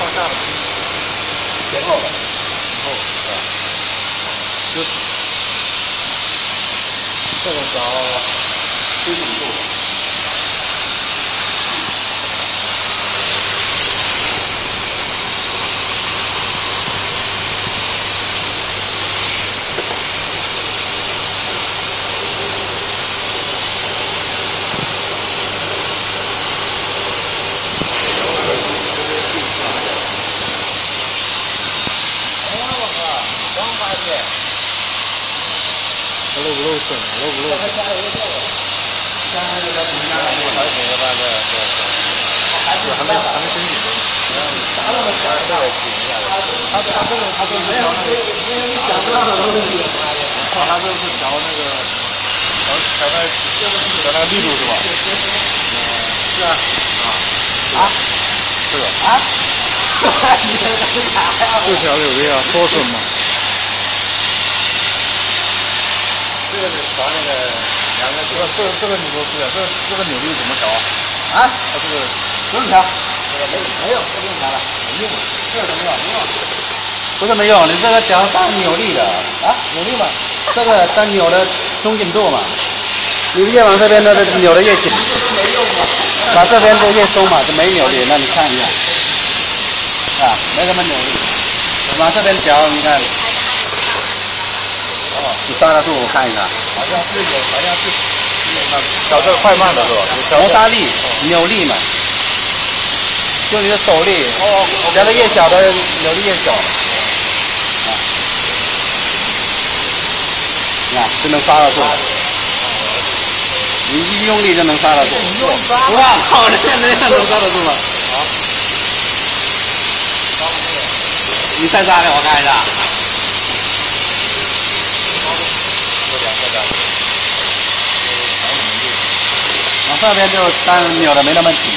大的，前后的，后是吧？就这个找75度。 漏不漏水？漏不漏水？ 加油！加油！还行吧，这还没升级呢。啥都没加，这个紧一下的。他这个没有讲不到的东西。他这是调那个调那个力度是吧？是啊。啊？这个啊？ 4条有的呀，缩水嘛。 这个是调那个两个，这个你说是这个扭力怎么调啊？它这个不用调，这个没有不用调了，没用，这个怎么用？没用，不是没用，你这个调单扭力的啊，扭力嘛，这个单扭的松紧度嘛，你越往这边的扭的越紧，把这边的越松嘛，就没扭力。那你看一下，啊，没什么扭力，往这边调，你看。 你刹得住？我看一下，好像是有，好像是调这个快慢的是吧？摩擦力、扭力嘛，就你的手力，调的越小的扭力越小，啊，就能刹得住。你一用力就能刹得住。你用刹？哇，靠！这样能刹得住吗？啊？刹不住。你再刹点，我看一下。 往这边就单扭的没那么紧，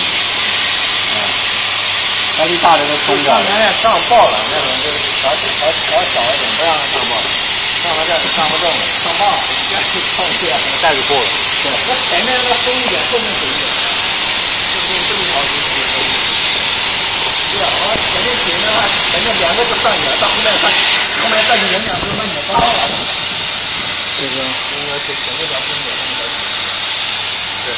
压力大的就松掉了。刚才上爆了，那种就是调小一点，不让它上爆，上了这样就上不动了，上爆了，压力超电，一下就过了。对，那前面那个松一点，后面紧一点，这一条是对啊，我前面紧的话，前面两个就上去了，到后面上去，后面上去人两个慢点上了。这个应该是前面条松点，后面条紧。对。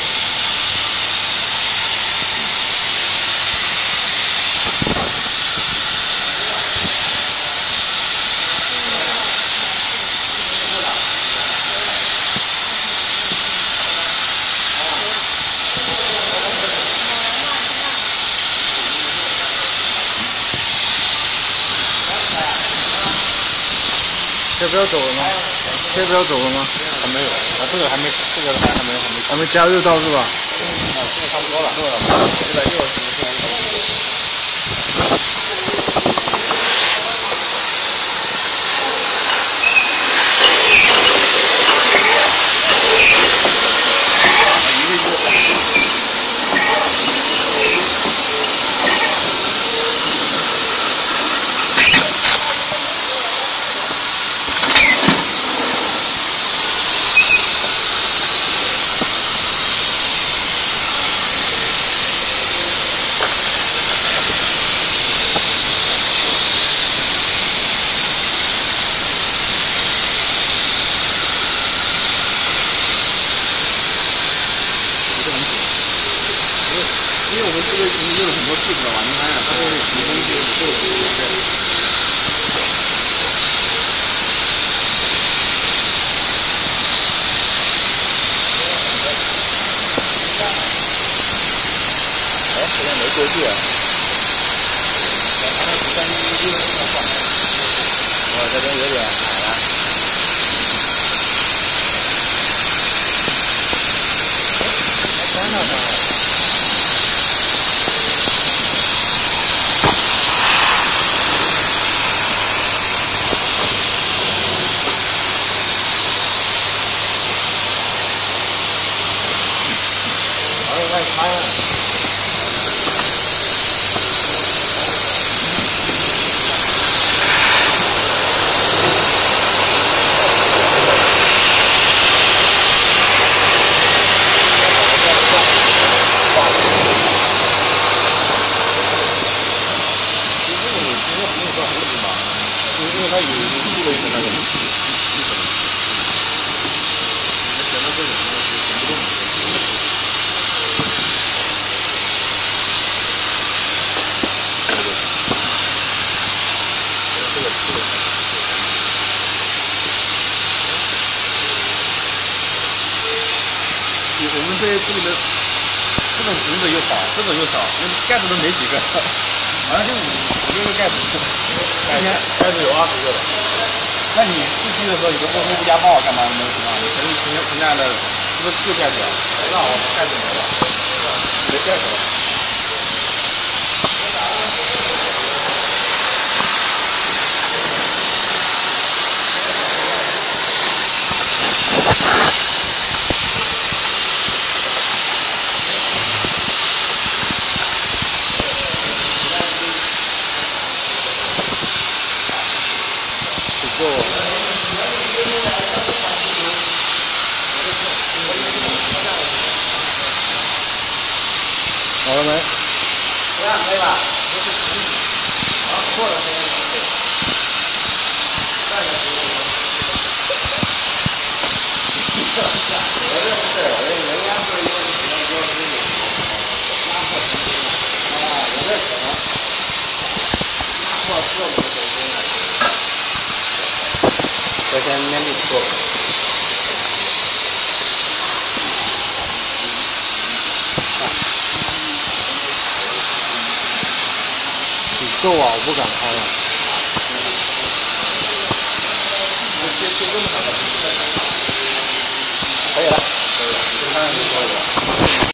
这不要走了吗？这不要走了吗？ 还没有，这个还没加热到是吧？ 这个差不多了，160。 因为它有出了一个那个系统。选到这种全部都没有。我们这里面这种瓶子又少，这种又少，那盖子都没几个，好像就5、6个盖子。之前盖子有20个了。那你试机的时候，你都不加爆干嘛？没有情况，你存在的是不是旧盖子啊？那我盖子没了，没盖子了。 做好了没？ 这样可以吧？好，过了。昨天面壁做了。 诅咒啊！我不敢开了。 可以了，可以了，你看看就可以了。